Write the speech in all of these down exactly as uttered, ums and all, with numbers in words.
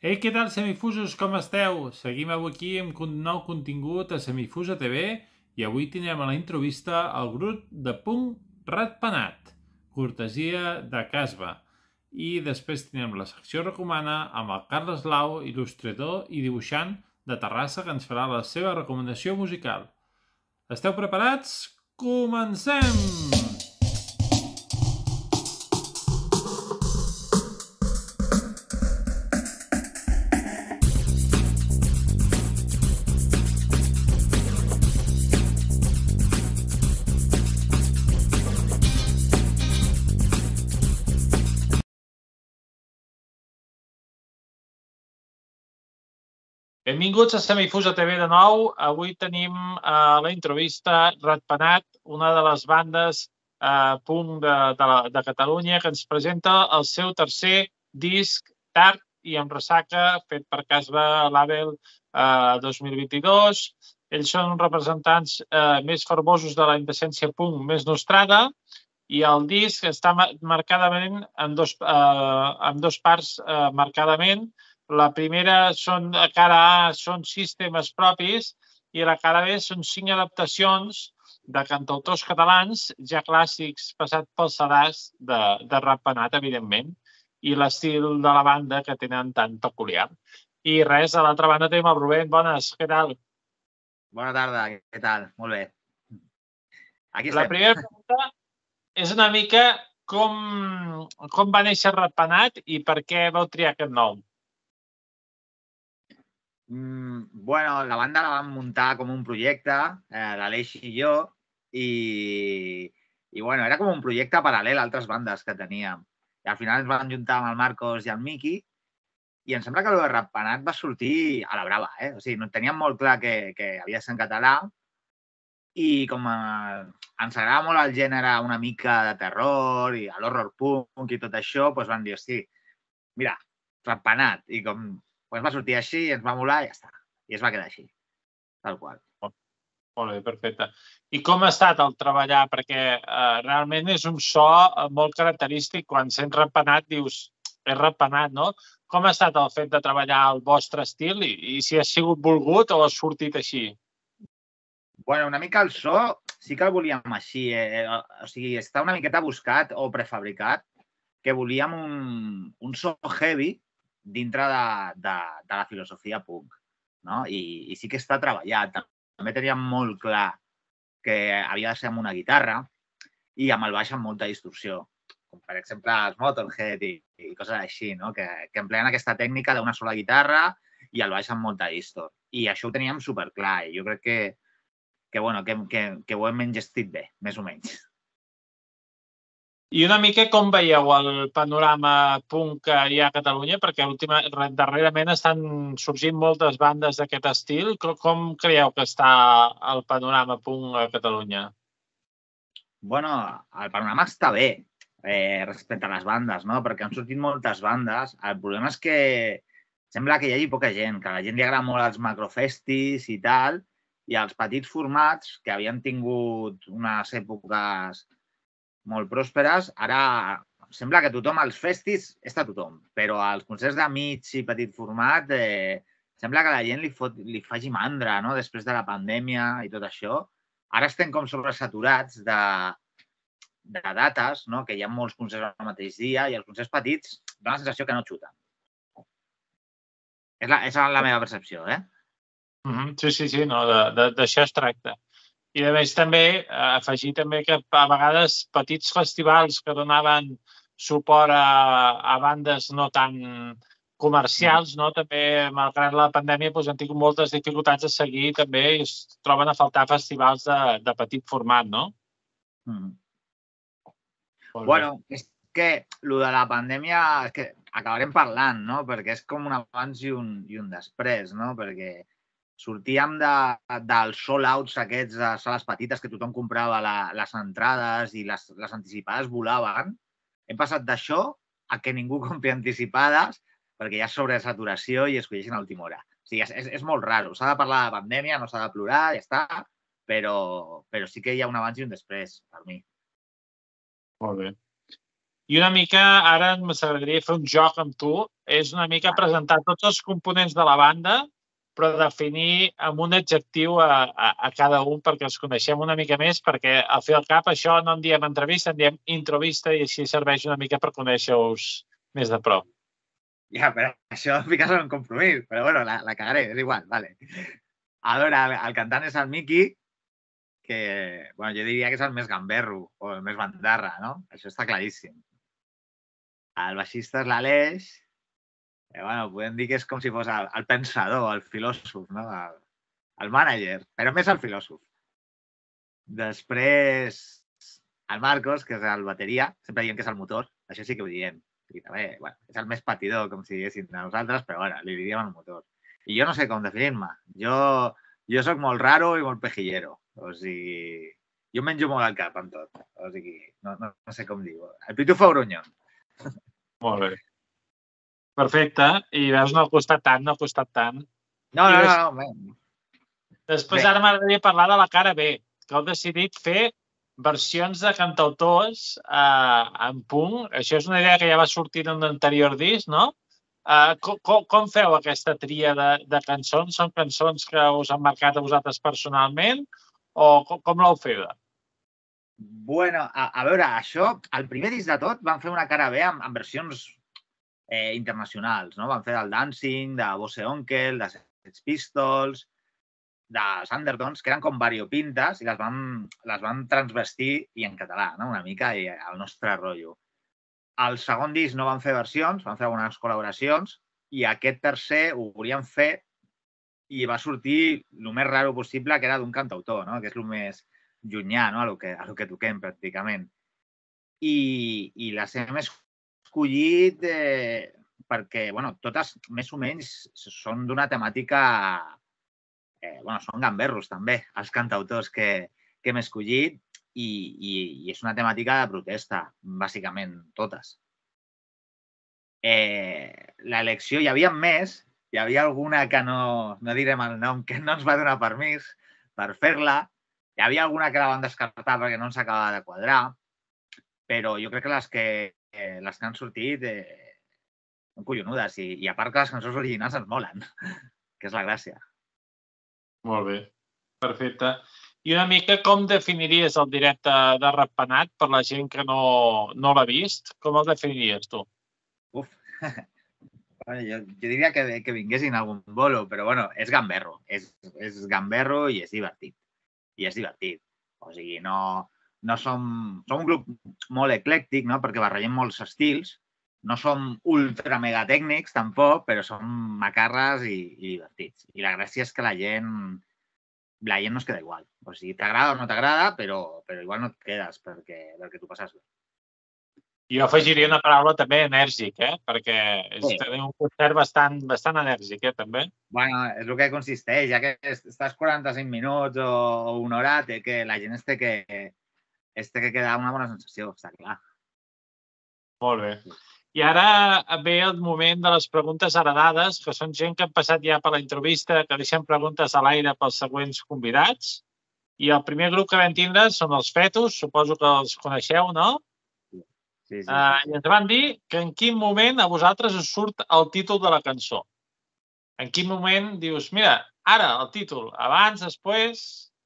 Ei, què tal, Semifusos? Com esteu? Seguim avui aquí amb un nou contingut a Semifusa T V i avui tindrem a la entrevista al grup de punk Ratpenat, cortesia de Casba. I després tindrem la secció recomana amb el Carles Lau, il·lustrador i dibuixant de Terrassa, que ens farà la seva recomanació musical. Esteu preparats? Comencem! Benvinguts a Semifusa T V de nou. Avui tenim a la entrevista Ratpenat, una de les bandes punk de Catalunya, que ens presenta el seu tercer disc tard i amb ressaca, fet per Casba Label dos mil vint-i-dos. Ells són uns representants més fervosos de la indecència punk més nostrada i el disc està marcadament en dos parts marcadament. La primera són, a cara A, són sistemes propis i a la cara B són cinc adaptacions de cantautors catalans, ja clàssics, passat pel sedàs de, de Ratpenat, evidentment, i l'estil de la banda que tenen tan peculiar. I res, a l'altra banda tenim el Rubén. Bones, què tal? Bona tarda, què tal? Molt bé. Aquí estem. La primera pregunta és una mica com, com va néixer Ratpenat i per què vau triar aquest nom? Mm, bueno, la banda la vam muntar com un projecte, eh, l'Aleix i jo, i, i bueno, era com un projecte paral·lel a altres bandes que teníem. I al final ens vam juntar amb el Marcos i el Miqui i em sembla que el Ratpenat va sortir a la brava, eh? O sigui, no teníem molt clar que, que havia de ser en català i com a, ens agrada molt el gènere una mica de terror i l'horror punk i tot això, doncs vam dir, hosti, mira, Ratpenat, i com pues va sortir així, ens va molar i ja està. I es va quedar així, tal qual. Molt bé, perfecte. I com ha estat el treballar? Perquè eh, realment és un so molt característic. Quan sents Ratpenat dius, és Ratpenat, no? Com ha estat el fet de treballar el vostre estil i, i si ha sigut volgut o ha sortit així? Bueno, una mica el so sí que el volíem així. Eh? O sigui, està una miqueta buscat o prefabricat, que volíem un, un so heavy dintre de, de, de la filosofia punk, no? I, i sí que està treballat. També teníem molt clar que havia de ser amb una guitarra i amb el baix amb molta distorsió, com per exemple els Motorhead i, i coses així, no? Que, que empleen aquesta tècnica d'una sola guitarra i el baix amb molta distor. I això ho teníem superclar i jo crec que, que, bueno, que, que, que ho hem engestit bé, més o menys. I una mica com veieu el panorama punk que hi ha a Catalunya? Perquè última, darrerament estan sorgint moltes bandes d'aquest estil. Com, com creieu que està el panorama punk a Catalunya? Bueno, el panorama està bé eh, respecte a les bandes, no? Perquè han sortit moltes bandes. El problema és que sembla que hi hagi poca gent, que a la gent li agrada molt els macrofestis i tal, i els petits formats que havien tingut unes èpoques molt pròsperes, ara sembla que tothom als festis està tothom, però als concerts de mig i petit format eh, sembla que la gent li, fot, li faci mandra, no? Després de la pandèmia i tot això. Ara estem com sobresaturats de, de dates, no? Que hi ha molts concerts al mateix dia i els concerts petits dona la sensació que no xuten. És la, és la meva percepció, eh? Mm-hmm. Sí, sí, sí, no, d'això es tracta. I a més també afegir també que a vegades petits festivals que donaven suport a, a bandes no tan comercials, no? També, malgrat la pandèmia, doncs, han tingut moltes dificultats a seguir també i es troben a faltar festivals de, de petit format, no? Mm. Bueno, és que el de la pandèmia és que acabarem parlant, no? Perquè és com un abans i un, i un després, no? Perquè sortíem de, dels sold-outs aquests de sales petites que tothom comprava la, les entrades i les, les anticipades volaven. Hem passat d'això a que ningú compri anticipades perquè hi ha sobresaturació i es colleixen a última hora. O sigui, és, és, és molt raro. S'ha de parlar de pandèmia, no s'ha de plorar, ja està, però, però sí que hi ha un abans i un després, per mi. Molt bé. I una mica, ara m'agradaria fer un joc amb tu, és una mica presentar tots els components de la banda, però definir amb un adjectiu a, a, a cada un perquè els coneixem una mica més, perquè al fi i al cap això no en diem entrevista, en diem introvista i així serveix una mica per conèixer-us més de prop. Ja, però això em fiques en un compromís, però bueno, la, la cagaré, és igual, vale. A veure, el, el cantant és el Miki, que bueno, jo diria que és el més gamberro o el més bandarra, no? Això està claríssim. El baixista és l'Aleix, que bueno, podem dir que és com si fos el, el pensador, el filòsof, no? El, el mànager, però més el filòsof. Després, el Marcos, que és el bateria, sempre diem que és el motor, això sí que ho diem. I també, bueno, és el més patidor, com si diguéssim a nosaltres, però bueno, li diríem el motor. I jo no sé com definir-me. Jo, jo sóc molt raro i molt pejillero. O sigui, jo menjo molt al cap amb tot. O sigui, no, no, no sé com dir-ho. El pitufo grunyón. Molt bé. Perfecte. I veus, no ha costat tant, no ha costat tant. No, no, no. no, no. Després bé. Ara m'agradaria parlar de la cara B, que heu decidit fer versions de cantautors eh, en punk. Això és una idea que ja va sortir en un anterior disc, no? Eh, com, com, com feu aquesta tria de, de cançons? Són cançons que us han marcat a vosaltres personalment o com, com l'heu fet? Bueno, a, a veure, això, el primer disc de tot, van fer una cara B amb, amb versions eh, internacionals, no? Van fer del Dancing, de Bosse Onkel, de Sex Pistols, dels Undertones, que eren com variopintes i les van, les van transvestir i en català, no? Una mica, i el nostre rotllo. Al segon disc no van fer versions, van fer algunes col·laboracions i aquest tercer ho volíem fer i va sortir el més raro possible, que era d'un cantautor, no? Que és el més llunyà, no? a lo que, a lo que toquem, pràcticament. I, i les hem escollit eh, perquè, bueno, totes més o menys són d'una temàtica... Eh, bueno, són gamberros, també, els cantautors que, que hem escollit i, i, i és una temàtica de protesta, bàsicament, totes. Eh, L'elecció, hi havia més, hi havia alguna que no, no direm el nom, que no ens va donar permís per fer-la, hi havia alguna que la van descartar perquè no ens acabava de quadrar, però jo crec que les que, eh, les que han sortit eh, són collonudes i, i a part que les cançons originals ens molen, que és la gràcia. Molt bé, perfecte. I una mica com definiries el directe de Ratpenat per la gent que no, no l'ha vist? Com el definiries tu? Uf, bueno, jo, jo diria que, que vinguessin a algun bolo, però bueno, és gamberro, és, és gamberro i és divertit. I és divertit. O sigui, no, no som... Som un grup molt eclèctic, no? Perquè barregem molts estils. No som ultra mega tècnics, tampoc, però som macarres i, i divertits. I la gràcia és que la gent, la gent no es queda igual. O sigui, t'agrada o no t'agrada, però, però igual no et quedes perquè, perquè tu passes bé. Jo afegiria una paraula també enèrgic, eh? Perquè és sí. un concert bastant, bastant enèrgic, eh? també. Bueno, és el que consisteix. Ja que estàs quaranta-cinc minuts o, o una hora, té que, la gent es té que, es té que quedar una bona sensació, està clar. Molt bé. I ara ve el moment de les preguntes heredades, que són gent que han passat ja per la entrevista, que deixen preguntes a l'aire pels següents convidats. I el primer grup que vam tindre són els Fetus, suposo que els coneixeu, no? Sí, sí, sí. Uh, I ens van dir que en quin moment a vosaltres us surt el títol de la cançó. En quin moment dius, mira, ara el títol, abans, després...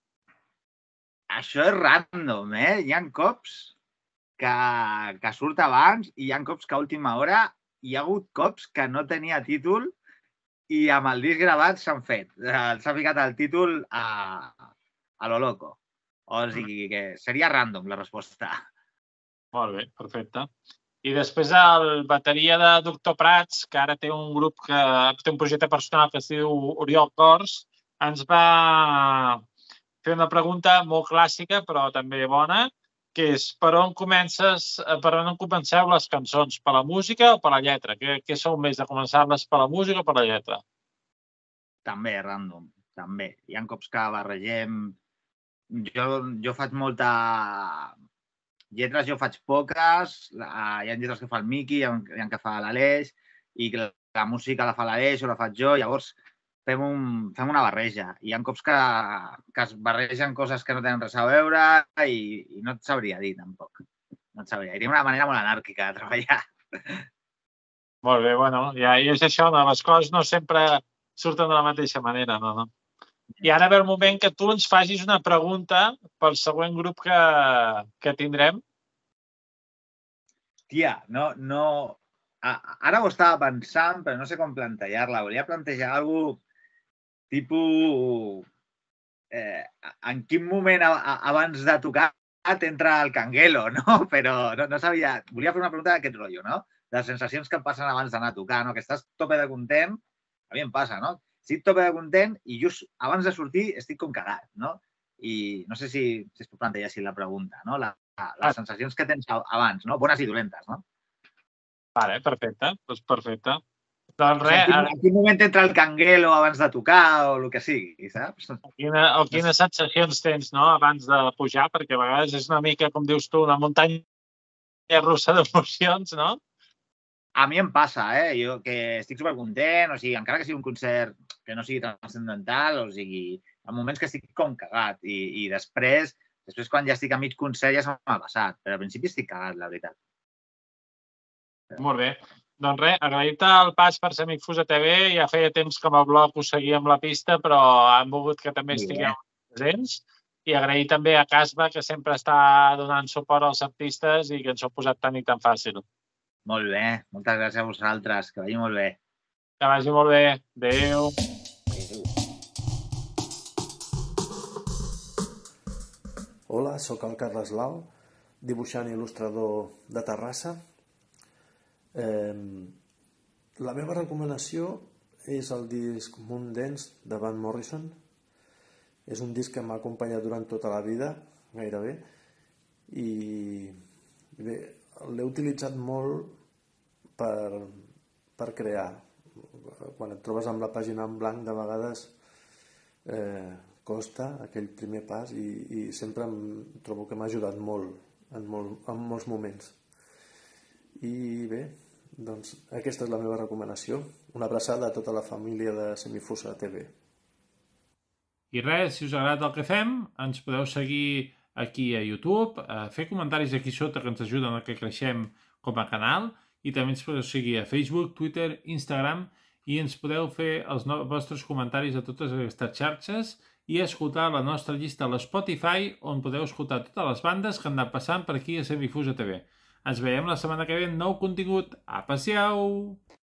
Això és random, eh? Hi ha cops que, que surt abans i hi ha cops que a última hora hi ha hagut cops que no tenia títol i amb el disc gravat s'han fet. S'ha ficat el títol a, a lo loco. O sigui que seria random la resposta. Molt bé, perfecte. I després el bateria de Doctor Prats, que ara té un grup que té un projecte personal que es diu Oriol Cors, ens va fer una pregunta molt clàssica, però també bona, que és per on comences, per on comenceu les cançons? Per la música o per la lletra? Què, què sou més, de començar-les per la música o per la lletra? També, random, també. Hi ha cops que barregem... Jo, jo faig molta... Lletres jo faig poques, hi ha lletres que fa el Miki, hi ha, hi ha que fa l'Aleix, i la, la música la fa l'Aleix o la faig jo, llavors fem, un, fem una barreja. Hi ha cops que, que es barregen coses que no tenen res a veure i, i no et sabria dir, tampoc. no et sabria. Hi ha una manera molt anàrquica de treballar. Molt bé, bueno, ja, i és això, no? Les coses no sempre surten de la mateixa manera, no, no? I ara ve el moment que tu ens facis una pregunta pel següent grup que, que tindrem. Tia, no, no... Ara ho estava pensant, però no sé com plantejar-la. Volia plantejar alguna cosa tipus... Eh, en quin moment abans de tocar t'entra el canguelo, no? Però no, no sabia... Volia fer una pregunta d'aquest rotllo, no? De les sensacions que et passen abans d'anar a tocar, no? Que estàs tope de content, a mi em passa, no? Estic tope de content i just abans de sortir estic com cagat, no? I no sé si, si es pot plantejar així la pregunta, no? La, les sensacions que tens abans, no? Bones i dolentes, no? Vale, perfecte, doncs perfecte. Doncs res... O sigui, en quin moment entra el canguelo abans de tocar o el que sigui, saps? O, quina, o quines sensacions tens, no?, abans de pujar, perquè a vegades és una mica, com dius tu, una muntanya russa d'emocions, no? A mi em passa, eh? Jo que estic supercontent, o sigui, encara que sigui un concert que no sigui transcendental, o sigui, en moments que estic com cagat i, i després, després quan ja estic a mig concert ja se m'ha passat, però al principi estic cagat, la veritat. Molt bé. Doncs res, agrair-te el pas per Semifusa T V. Ja feia temps que amb el blog us seguíem la pista, però han volgut que també estigueu presents. I agrair també a Casba, que sempre està donant suport als artistes i que ens ho ha posat tan i tan fàcil. Molt bé. Moltes gràcies a vosaltres. Que vagi molt bé. Que vagi molt bé. Adéu. Hola, sóc el Carles Lau, dibuixant i il·lustrador de Terrassa. Eh, la meva recomanació és el disc Moon Dance de Van Morrison. És un disc que m'ha acompanyat durant tota la vida, gairebé, i bé, l'he utilitzat molt per, per crear. Quan et trobes amb la pàgina en blanc, de vegades eh, costa aquell primer pas i, i sempre em trobo que m'ha ajudat molt en, molt en molts moments. I bé, doncs aquesta és la meva recomanació. Una abraçada a tota la família de Semifusa T V. I res, si us agrada el que fem, ens podeu seguir aquí a YouTube, a fer comentaris aquí sota que ens ajuden a que creixem com a canal, i també ens podeu seguir a Facebook, Twitter, Instagram, i ens podeu fer els vostres comentaris a totes aquestes xarxes i escoltar la nostra llista a l'Spotify, on podeu escoltar totes les bandes que han anat passant per aquí a Semifusa T V. Ens veiem la setmana que ve amb nou contingut. Apa, siau!